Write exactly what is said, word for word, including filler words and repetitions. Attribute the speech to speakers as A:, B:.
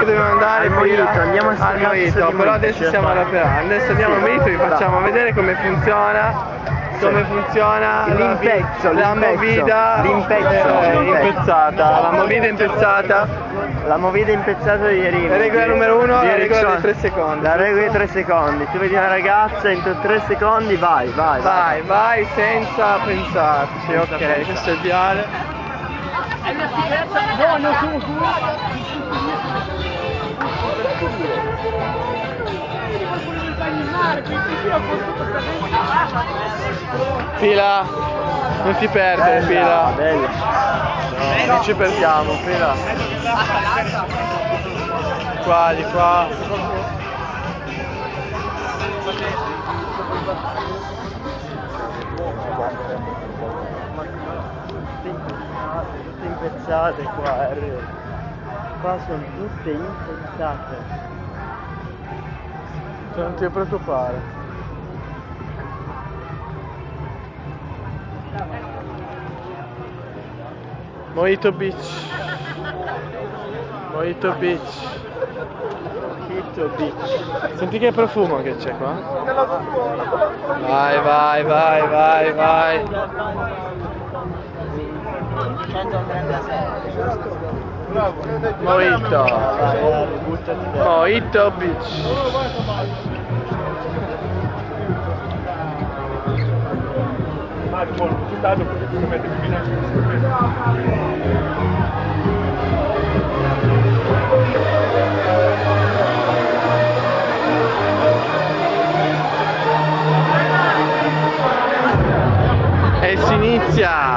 A: dobbiamo andare
B: al
A: prima
B: Mojito, andiamo a sta
A: al
B: cazzo
A: Mojito,
B: di
A: però
B: Mojito,
A: adesso
B: ce
A: siamo
B: la
A: alla
B: fai.
A: Perana. Adesso andiamo al
B: Sì,
A: Mojito, vi
B: bravo.
A: facciamo vedere come funziona. Come funziona
B: L'impezzo,
A: la, la
B: l'impezzo,
A: movida
B: l'impezzo,
A: eh,
B: l'impezzo.
A: impezzata, la movida impezzata.
B: La movida impezzata di Rimini.
A: La regola numero uno, la regola
B: Direzione-
A: dei tre secondi.
B: La regola dei tre secondi. Tu vedi una ragazza, entro tre secondi vai, vai,
A: Vai, vai senza pensarci,
B: Senza
A: ok,
B: pensare.
A: questo è il viale.
C: No, non sono tu.
A: Fila, non ti perdere, fila.
B: Bella.
A: No, non ci perdiamo, fila. Qua, di qua.
B: Tutte impezzate qua, eh. Qua sono tutte impezzate.
A: Cioè, non ti preoccupare. Mojito Beach. Mojito Beach.
B: Mojito Beach.
A: Senti che profumo che c'è qua. Vai, vai, vai, vai, vai. Mojito. Mojito Beach. E si inizia!